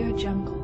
Audio Jungle.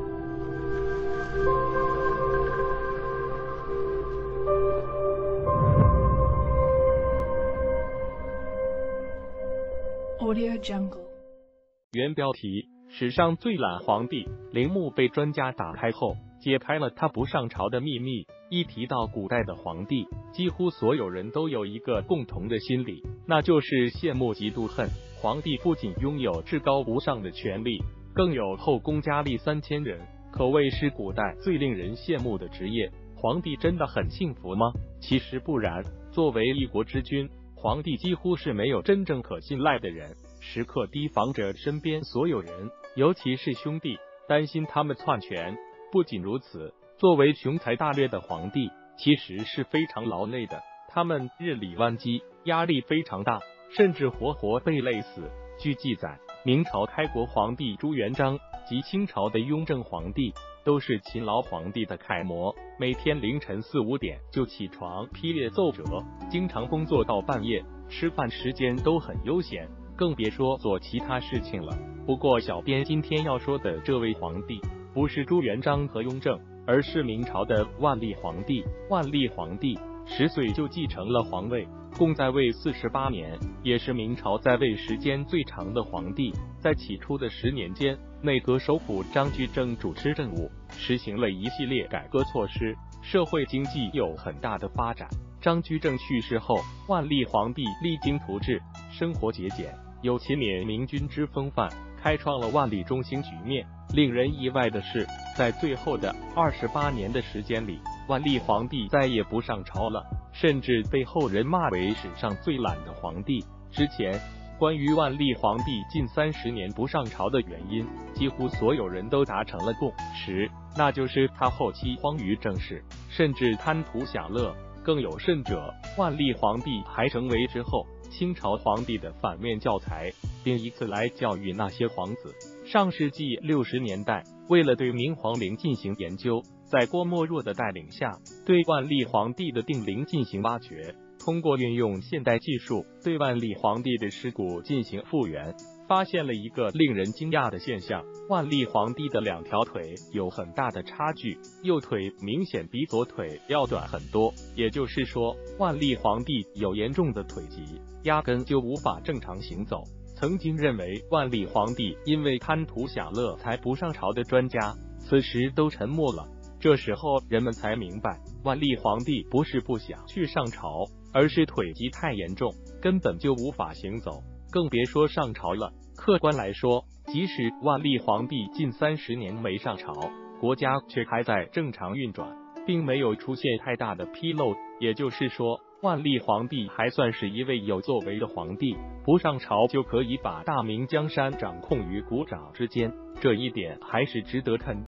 Audio Jungle. 原标题：史上最懒皇帝。陵墓被专家打开后，解开了他不上朝的秘密。一提到古代的皇帝，几乎所有人都有一个共同的心理，那就是羡慕嫉妒恨。皇帝不仅拥有至高无上的权力，更有后宫佳丽3000人，可谓是古代最令人羡慕的职业。皇帝真的很幸福吗？其实不然。作为一国之君，皇帝几乎是没有真正可信赖的人，时刻提防着身边所有人，尤其是兄弟，担心他们篡权。不仅如此，作为雄才大略的皇帝，其实是非常劳累的，他们日理万机，压力非常大，甚至活活被累死。据记载，明朝开国皇帝朱元璋及清朝的雍正皇帝都是勤劳皇帝的楷模，每天凌晨4、5点就起床批阅奏折，经常工作到半夜，吃饭时间都很悠闲，更别说做其他事情了。不过小编今天要说的这位皇帝不是朱元璋和雍正，而是明朝的万历皇帝。万历皇帝10岁就继承了皇位，共在位48年，也是明朝在位时间最长的皇帝。在起初的10年间，内阁首辅张居正主持政务，实行了一系列改革措施，社会经济有很大的发展。张居正去世后，万历皇帝励精图治，生活节俭，有勤勉明君之风范，开创了万历中兴局面。令人意外的是，在最后的28年的时间里，万历皇帝再也不上朝了，甚至被后人骂为史上最懒的皇帝。之前关于万历皇帝近30年不上朝的原因，几乎所有人都达成了共识，那就是他后期荒于政事，甚至贪图享乐。更有甚者，万历皇帝还成为之后清朝皇帝的反面教材，并以此来教育那些皇子。上世纪60年代，为了对明皇陵进行研究，在郭沫若的带领下，对万历皇帝的定陵进行挖掘，通过运用现代技术对万历皇帝的尸骨进行复原，发现了一个令人惊讶的现象：万历皇帝的2条腿有很大的差距，右腿明显比左腿要短很多，也就是说，万历皇帝有严重的腿疾，压根就无法正常行走。曾经认为万历皇帝因为贪图享乐才不上朝的专家，此时都沉默了。这时候人们才明白，万历皇帝不是不想去上朝，而是腿疾太严重，根本就无法行走，更别说上朝了。客观来说，即使万历皇帝近30年没上朝，国家却还在正常运转，并没有出现太大的纰漏。也就是说，万历皇帝还算是一位有作为的皇帝，不上朝就可以把大明江山掌控于股掌之间，这一点还是值得肯定。